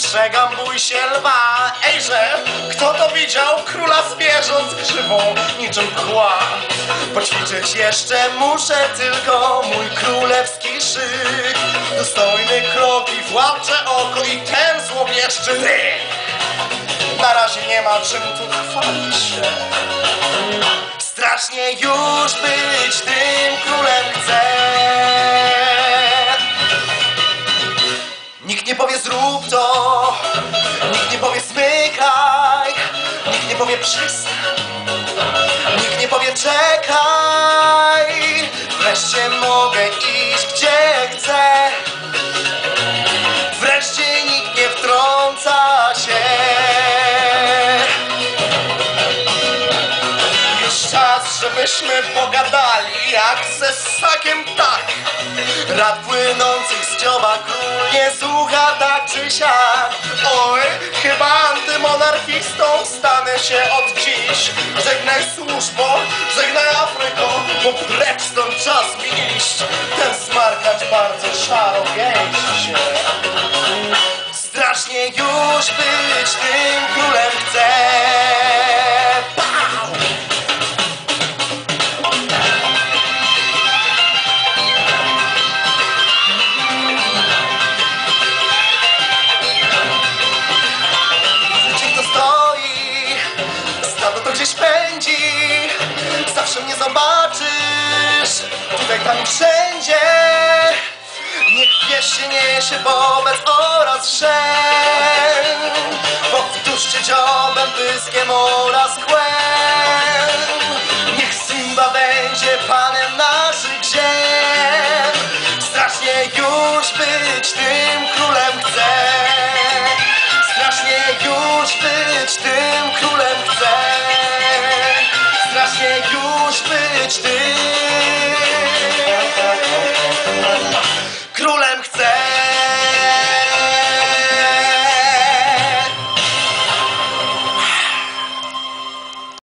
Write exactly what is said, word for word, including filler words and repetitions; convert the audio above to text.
Przestrzegam, bój się lwa. Ejże, kto to widział? Króla zwierząt z krzywą niczym kła. Poćwiczyć jeszcze muszę tylko mój królewski szyk. Dostojny krok i władcze oko i ten złowieszczy ryk. Na razie nie ma czym tu chwalić się. Strasznie już być tym królem chcę. Nikt nie powie zrób to, nikt nie powie smykaj, nikt nie powie przestań, nikt nie powie czekaj. Wreszcie mogę iść gdzie chcę. Wreszcie nikt nie wtrąca się. Już czas, żebyśmy pogadali jak ze ssakiem tak. Rad płynących z dzioba król nie słucha tak czy siak. Oj, chyba antymonarchistą stanę się od dziś. Żegnaj służbo, żegnaj Afryko, bo precz stąd czas mi iść. Ten smarkać bardzo szaro gęście. Strasznie już być tym królem chcę. Pow! Gdzie kto stoi, stado to gdzieś pędzi. Zawsze mnie zobaczysz, tutaj, tam i wszędzie. Niech pieś się niesie wobec oraz wszęd. Powtórzcie dziobem, pyskiem oraz kłem. Niech Simba będzie panem naszych ziem. Strasznie już być tym królem chcę.